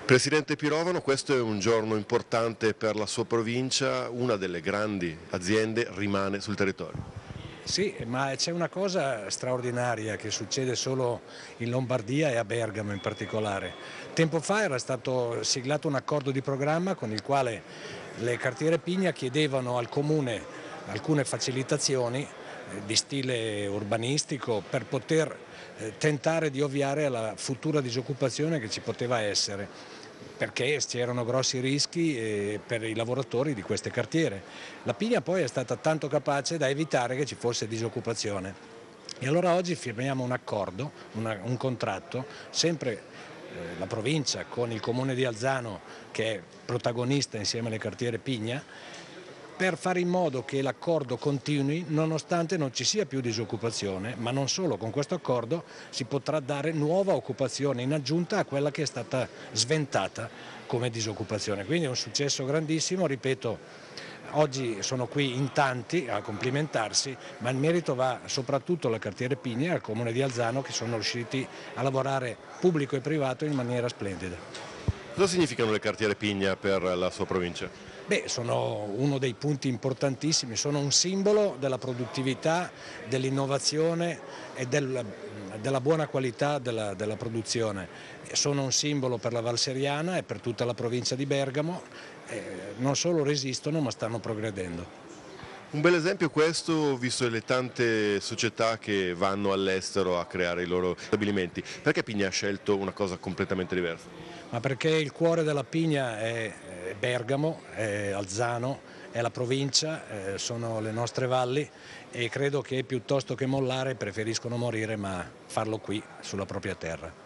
Presidente Pirovano, questo è un giorno importante per la sua provincia, una delle grandi aziende rimane sul territorio. Sì, ma c'è una cosa straordinaria che succede solo in Lombardia e a Bergamo in particolare. Tempo fa era stato siglato un accordo di programma con il quale le cartiere Pigna chiedevano al Comune alcune facilitazioni di stile urbanistico per poter tentare di ovviare alla futura disoccupazione che ci poteva essere, perché c'erano grossi rischi per i lavoratori di queste cartiere. La Pigna poi è stata tanto capace da evitare che ci fosse disoccupazione e allora oggi firmiamo un accordo, un contratto, sempre la provincia con il comune di Alzano che è protagonista insieme alle cartiere Pigna, per fare in modo che l'accordo continui nonostante non ci sia più disoccupazione, ma non solo, con questo accordo si potrà dare nuova occupazione in aggiunta a quella che è stata sventata come disoccupazione. Quindi è un successo grandissimo, ripeto, oggi sono qui in tanti a complimentarsi, ma il merito va soprattutto alla cartiere Pigna e al comune di Alzano che sono riusciti a lavorare pubblico e privato in maniera splendida. Cosa significano le cartiere Pigna per la sua provincia? Beh, sono uno dei punti importantissimi, sono un simbolo della produttività, dell'innovazione e della buona qualità della produzione. Sono un simbolo per la Val Seriana e per tutta la provincia di Bergamo, non solo resistono ma stanno progredendo. Un bel esempio questo, visto le tante società che vanno all'estero a creare i loro stabilimenti. Perché Pigna ha scelto una cosa completamente diversa? Ma perché il cuore della Pigna è Bergamo, è Alzano, è la provincia, sono le nostre valli e credo che piuttosto che mollare preferiscono morire ma farlo qui sulla propria terra.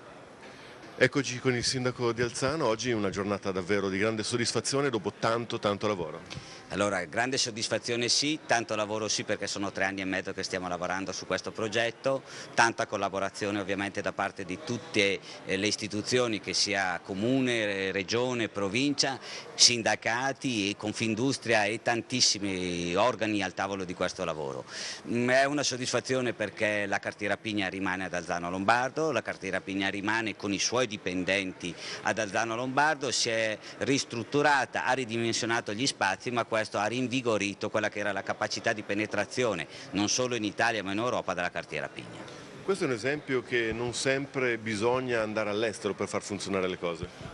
Eccoci con il sindaco di Alzano, oggi è una giornata davvero di grande soddisfazione dopo tanto lavoro. Allora, grande soddisfazione sì, tanto lavoro sì perché sono 3 anni e mezzo che stiamo lavorando su questo progetto, tanta collaborazione ovviamente da parte di tutte le istituzioni che sia comune, regione, provincia, sindacati, Confindustria e tantissimi organi al tavolo di questo lavoro. È una soddisfazione perché la cartiera Pigna rimane ad Alzano Lombardo, la cartiera Pigna rimane con i suoi dipendenti ad Alzano Lombardo, si è ristrutturata, ha ridimensionato gli spazi, ma questo ha rinvigorito quella che era la capacità di penetrazione non solo in Italia ma in Europa della cartiera Pigna. Questo è un esempio che non sempre bisogna andare all'estero per far funzionare le cose.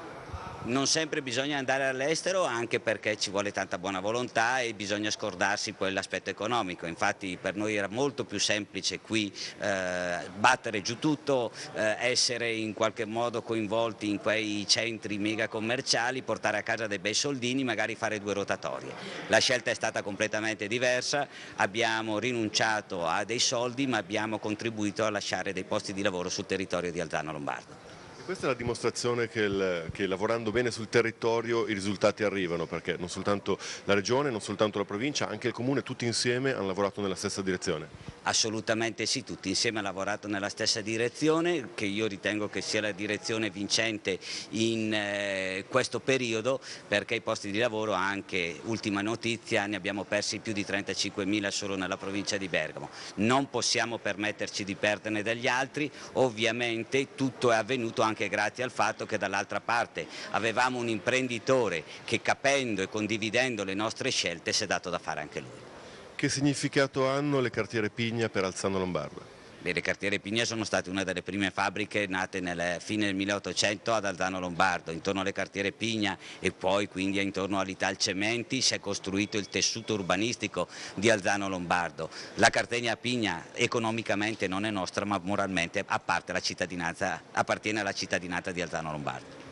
Non sempre bisogna andare all'estero anche perché ci vuole tanta buona volontà e bisogna scordarsi poi l'aspetto economico, infatti per noi era molto più semplice qui battere giù tutto, essere in qualche modo coinvolti in quei centri mega commerciali, portare a casa dei bei soldini, magari fare 2 rotatorie. La scelta è stata completamente diversa, abbiamo rinunciato a dei soldi ma abbiamo contribuito a lasciare dei posti di lavoro sul territorio di Alzano Lombardo. Questa è la dimostrazione che lavorando bene sul territorio i risultati arrivano, perché non soltanto la regione, non soltanto la provincia, anche il comune, tutti insieme hanno lavorato nella stessa direzione. Assolutamente sì, tutti insieme hanno lavorato nella stessa direzione, che io ritengo che sia la direzione vincente in questo periodo, perché i posti di lavoro, anche ultima notizia, ne abbiamo persi più di 35.000 solo nella provincia di Bergamo. Non possiamo permetterci di perderne degli altri, ovviamente tutto è avvenuto anche grazie al fatto che dall'altra parte avevamo un imprenditore che, capendo e condividendo le nostre scelte, si è dato da fare anche lui. Che significato hanno le cartiere Pigna per Alzano Lombardo? Le cartiere Pigna sono state una delle prime fabbriche nate nella fine del 1800 ad Alzano Lombardo. Intorno alle cartiere Pigna e poi quindi intorno all'Italcementi si è costruito il tessuto urbanistico di Alzano Lombardo. La cartiera Pigna economicamente non è nostra ma moralmente appartiene alla cittadinanza di Alzano Lombardo.